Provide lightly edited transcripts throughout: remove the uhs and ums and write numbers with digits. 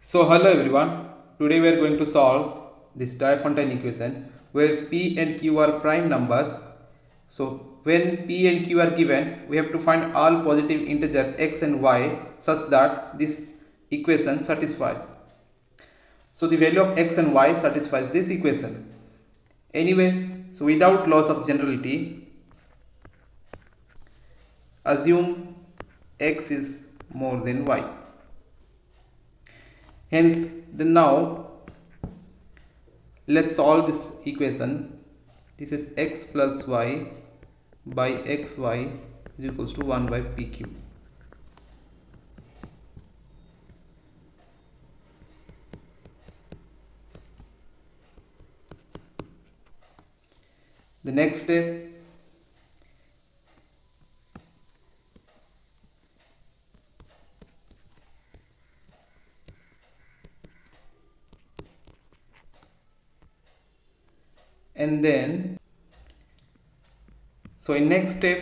So hello everyone, today we are going to solve this Diophantine equation where P and Q are prime numbers. So when P and Q are given, we have to find all positive integer x and y such that this equation satisfies. So the value of x and y satisfies this equation. Anyway, so without loss of generality, assume x is more than y. Hence, now let's solve this equation. This is x plus y by xy is equals to 1 by pq. The next step, and then so in next step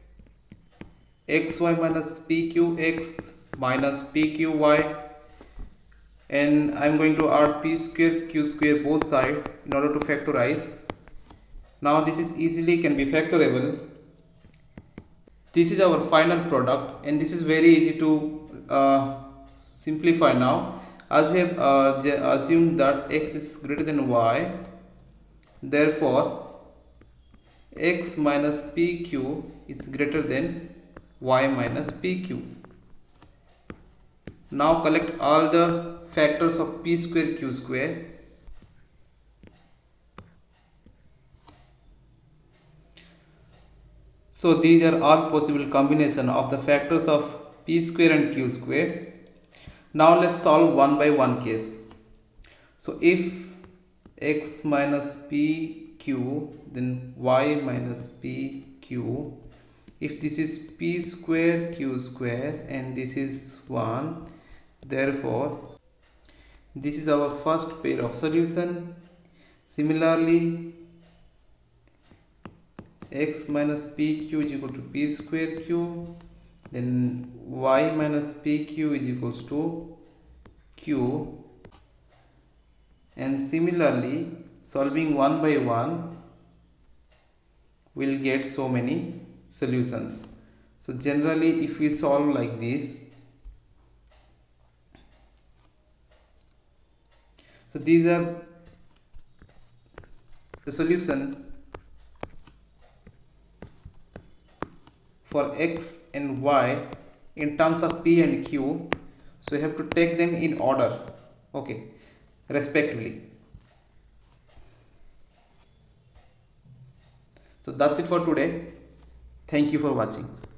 xy minus pqx minus pqy, and I'm going to add p square q square both sides in order to factorize. Now this is easily can be factorable. This is our final product and this is very easy to simplify now, as we have assumed that x is greater than y. Therefore x minus pq is greater than y minus pq. Now collect all the factors of p square q square. So these are all possible combination of the factors of p square and q square. Now let's solve one by one case. So if x minus pq, then y minus pq. If this is p square q square and this is 1, therefore this is our first pair of solution. Similarly, x minus pq is equal to p square q, then y minus pq is equals to q, and similarly solving one by one we'll get so many solutions. So generally if we solve like this, so these are the solution for x and y in terms of p and q. So you have to take them in order, okay, respectively. So that's it for today. Thank you for watching.